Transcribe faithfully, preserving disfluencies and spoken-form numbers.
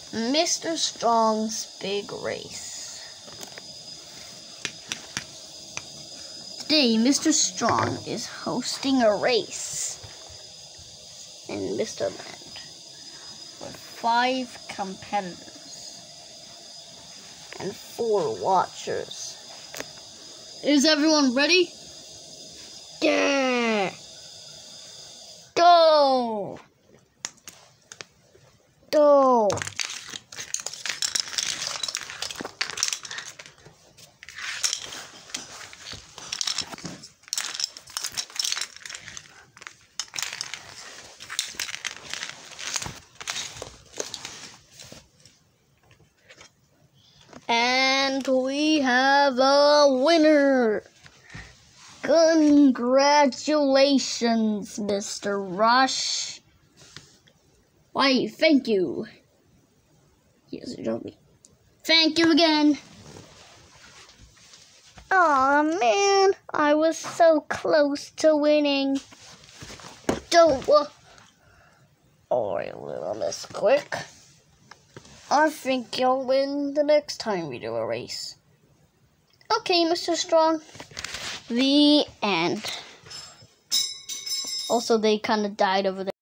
Mister Strong's Big Race. Today, Mister Strong is hosting a race in Mister Land with five competitors and four watchers. Is everyone ready? Yeah! Go! Go! And we have a winner! Congratulations, Mister Rush. Why, thank you. Yes, you told me. Thank you again. Aw, man. I was so close to winning. Don't uh, worry, little Miss Quick. I think you'll win the next time we do a race. Okay, Mister Strong. The end. Also, they kind of died over there.